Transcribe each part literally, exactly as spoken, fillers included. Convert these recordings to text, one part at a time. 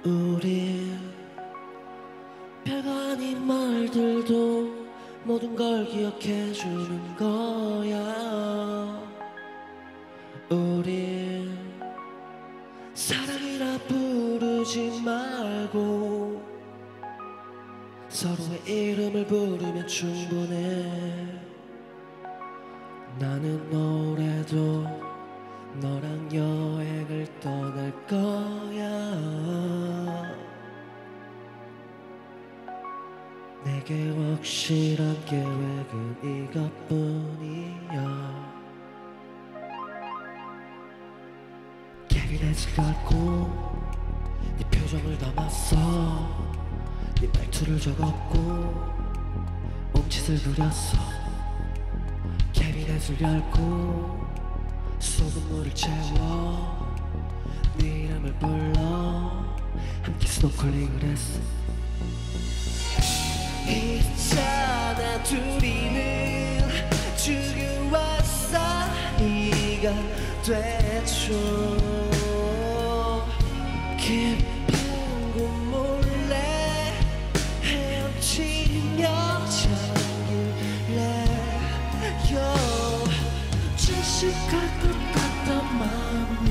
우리 별거 아닌 말들도 모든 걸 기억해주는 거야. 우리 사랑이라 부르지 말고 서로의 이름을 부르면 충분해. 나는 올해도 너랑 여행을 떠날 거야. 내게 확실한 계획은 이것뿐이야. 캐비넷을 열고 네 표정을 담았어. 네 말투를 적었고 몸짓을 부렸어. 캐비넷을 열고 소금물을 채워 네 이름을 불러 함께 스노클링을 했어. 있잖아 둘이는 주교와 사이가 됐죠. 깊은 곳 몰래 헤엄치며 잠길래요. 질식할 것 같던 마음이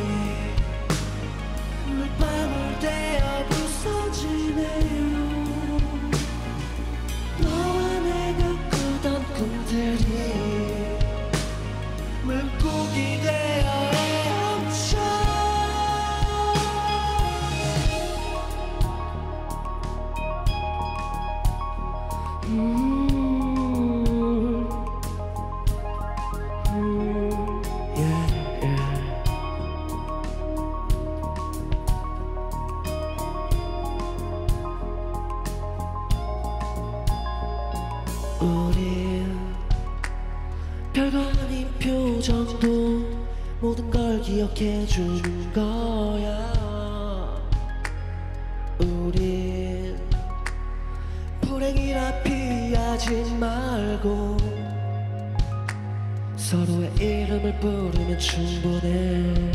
물방울 되어 부서지네요. 너와 내가 꾸던 꿈들이 물고기 되어 헤엄쳐. 음, 음, yeah, yeah. 우리 별거 아닌 표정도 모든 걸 기억해주는 거야. 우리 불행이라 피하지 말고 서로의 이름을 부르면 충분해.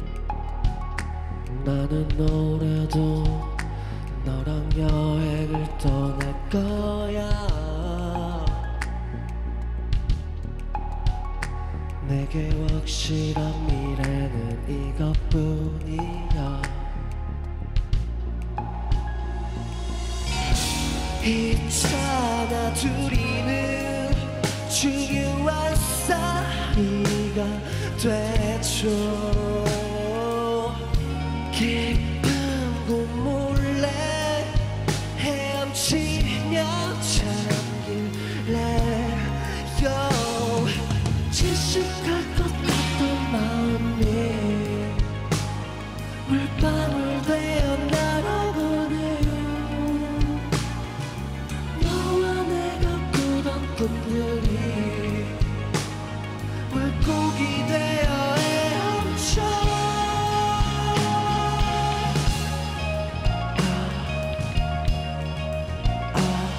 나는 올해도 너랑 여행을 떠날 거야. 내게 확실한 미래는 이것뿐이야. 있잖아 둘이는 중요한 사이가 됐죠. 깊은 곳 몰래 헤엄치며 잠길래요. 질식할 것 같던 마음이 물방울 되어 날아가네요. 너와 내가 꾸던 꿈들이 물고기 되어 헤엄쳐. 아, 아,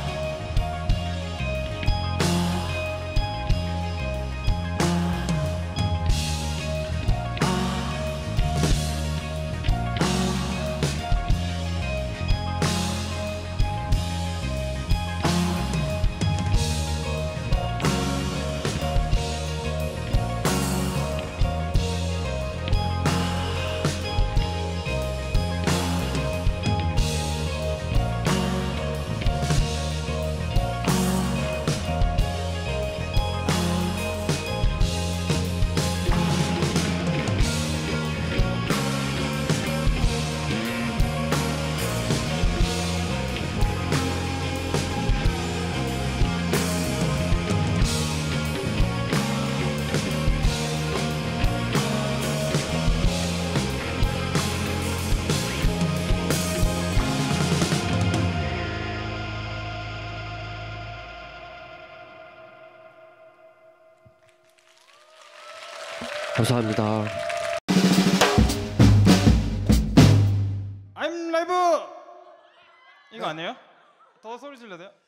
감사합니다. I'm 라이브 이거 아니에요? 더 소리 질러도 돼요?